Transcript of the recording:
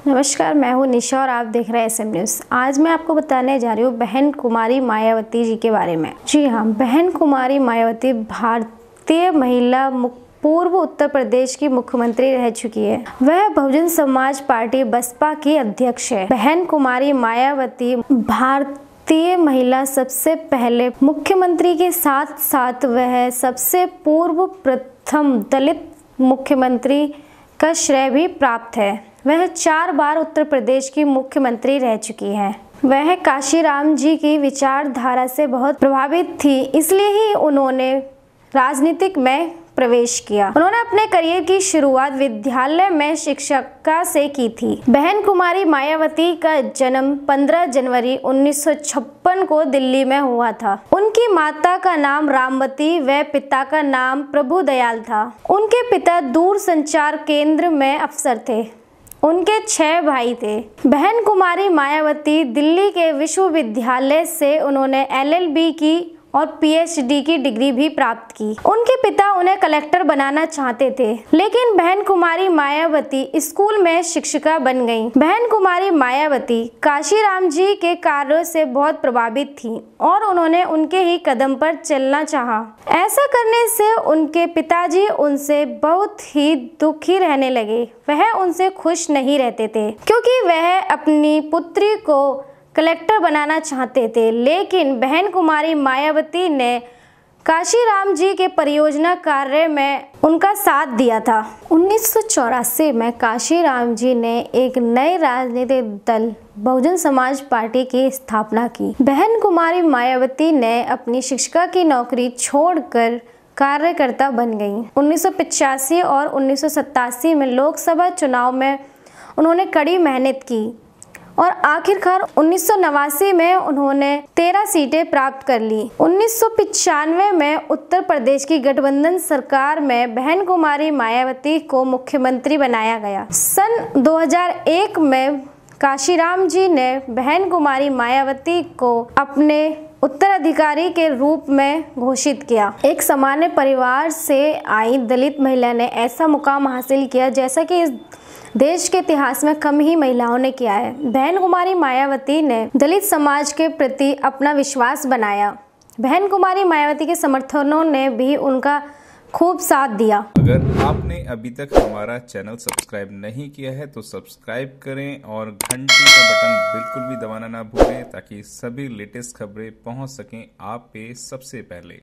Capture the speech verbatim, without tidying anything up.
नमस्कार, मैं हूँ निशा और आप देख रहे हैं एस एम न्यूज़। आज मैं आपको बताने जा रही हूँ बहन कुमारी मायावती जी के बारे में। जी हाँ, बहन कुमारी मायावती भारतीय महिला पूर्व उत्तर प्रदेश की मुख्यमंत्री रह चुकी है। वह बहुजन समाज पार्टी बसपा की अध्यक्ष है। बहन कुमारी मायावती भारतीय महिला सबसे पहले मुख्यमंत्री के साथ साथ वह सबसे पूर्व प्रथम दलित मुख्यमंत्री का श्रेय भी प्राप्त है। वह चार बार उत्तर प्रदेश की मुख्यमंत्री रह चुकी है। वह काशीराम जी की विचारधारा से बहुत प्रभावित थी, इसलिए ही उन्होंने राजनीतिक में प्रवेश किया। उन्होंने अपने करियर की शुरुआत विद्यालय में शिक्षिका से की थी। बहन कुमारी मायावती का जन्म पंद्रह जनवरी उन्नीस सौ छप्पन को दिल्ली में हुआ था। उनकी माता का नाम रामवती व पिता का नाम प्रभुदयाल था। उनके पिता दूरसंचार केंद्र में अफसर थे। उनके छह भाई थे। बहन कुमारी मायावती दिल्ली के विश्वविद्यालय से उन्होंने एल एल बी की और पी एच डी की डिग्री भी प्राप्त की। उनके पिता उन्हें कलेक्टर बनाना चाहते थे, लेकिन बहन कुमारी मायावती स्कूल में शिक्षिका बन गईं। बहन कुमारी मायावती काशीराम जी के कार्यों से बहुत प्रभावित थी और उन्होंने उनके ही कदम पर चलना चाहा। ऐसा करने से उनके पिताजी उनसे बहुत ही दुखी रहने लगे। वह उनसे खुश नहीं रहते थे, क्योंकि वह अपनी पुत्री को कलेक्टर बनाना चाहते थे। लेकिन बहन कुमारी मायावती ने काशीराम जी के परियोजना कार्य में उनका साथ दिया था। उन्नीस सौ चौरासी में काशीराम जी ने एक नए राजनीतिक दल बहुजन समाज पार्टी की स्थापना की। बहन कुमारी मायावती ने अपनी शिक्षिका की नौकरी छोड़कर कार्यकर्ता बन गईं। उन्नीस सौ पचासी और उन्नीस सौ सतासी में लोकसभा चुनाव में उन्होंने कड़ी मेहनत की और आखिरकार उन्नीस सौ नवासी में उन्होंने तेरह सीटें प्राप्त कर ली। उन्नीस सौ पचानवे में उत्तर प्रदेश की गठबंधन सरकार में बहन कुमारी मायावती को मुख्यमंत्री बनाया गया। सन दो हज़ार एक में काशीराम जी ने बहन कुमारी मायावती को अपने उत्तराधिकारी के रूप में घोषित किया। एक सामान्य परिवार से आई दलित महिला ने ऐसा मुकाम हासिल किया जैसा कि इस देश के इतिहास में कम ही महिलाओं ने किया है। बहन कुमारी मायावती ने दलित समाज के प्रति अपना विश्वास बनाया। बहन कुमारी मायावती के समर्थनों ने भी उनका खूब साथ दिया। अगर आपने अभी तक हमारा चैनल सब्सक्राइब नहीं किया है तो सब्सक्राइब करें और घंटी का बटन बिल्कुल भी दबाना ना भूलें, ताकि सभी लेटेस्ट खबरें पहुंच सकें आप पे सबसे पहले।